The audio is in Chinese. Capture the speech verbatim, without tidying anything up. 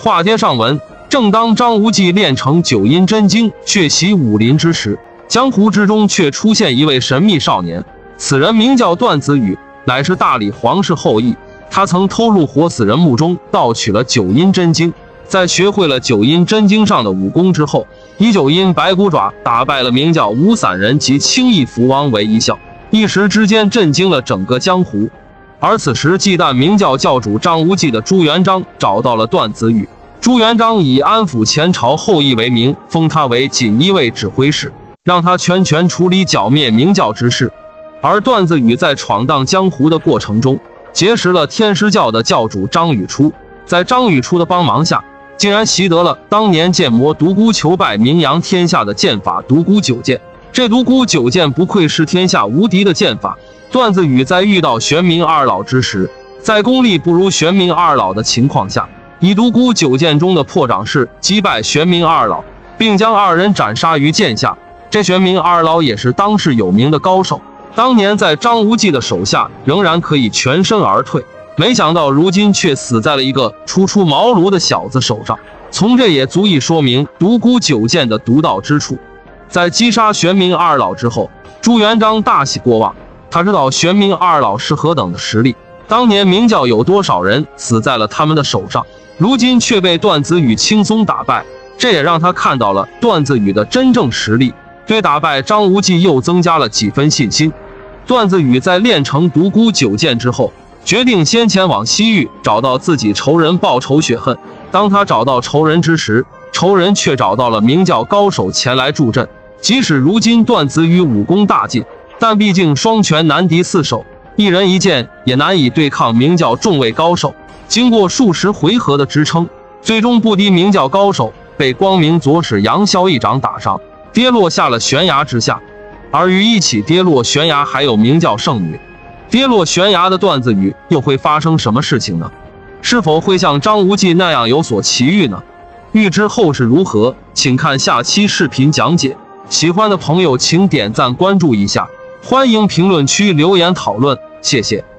话帖上文：正当张无忌练成九阴真经，血洗武林之时，江湖之中却出现一位神秘少年。此人名叫段子宇，乃是大理皇室后裔。他曾偷入活死人墓中盗取了九阴真经，在学会了九阴真经上的武功之后，以九阴白骨爪打败了名叫吴散人及轻易福王为一笑，一时之间震惊了整个江湖。而此时忌惮名叫教主张无忌的朱元璋找到了段子宇，朱元璋以安抚前朝后裔为名，封他为锦衣卫指挥使，让他全权处理剿灭明教之事。而段子宇在闯荡江湖的过程中，结识了天师教的教主张宇初，在张宇初的帮忙下，竟然习得了当年剑魔独孤求败名扬天下的剑法独孤九剑。这独孤九剑不愧是天下无敌的剑法。段子宇在遇到玄冥二老之时，在功力不如玄冥二老的情况下，以独孤九剑中的破掌式击败玄冥二老，并将二人斩杀于剑下。这玄冥二老也是当世有名的高手，当年在张无忌的手下仍然可以全身而退，没想到如今却死在了一个初出茅庐的小子手上。从这也足以说明独孤九剑的独到之处。在击杀玄冥二老之后，朱元璋大喜过望，他知道玄冥二老是何等的实力，当年明教有多少人死在了他们的手上，如今却被段子宇轻松打败，这也让他看到了段子宇的真正实力，对打败张无忌又增加了几分信心。段子宇在练成独孤九剑之后，决定先前往西域找到自己仇人报仇雪恨。当他找到仇人之时，仇人却找到了明教高手前来助阵。即使如今段子宇武功大进，但毕竟双拳难敌四手，一人一剑也难以对抗明教众位高手。经过数十回合的支撑，最终不敌明教高手，被光明左使杨逍一掌打伤，跌落下了悬崖之下。而与一起跌落悬崖还有明教圣女。跌落悬崖的段子宇又会发生什么事情呢？是否会像张无忌那样有所奇遇呢？欲知后事如何，请看下期视频讲解。喜欢的朋友请点赞关注一下，欢迎评论区留言讨论，谢谢。